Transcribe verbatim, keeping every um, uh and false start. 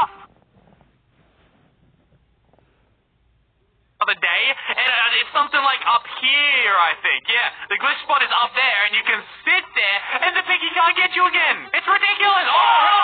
off! Other day, and uh, it's something like up here, I think. Yeah, the glitch spot is up there, and you can sit there, and the piggy can't get you again. It's ridiculous. Oh,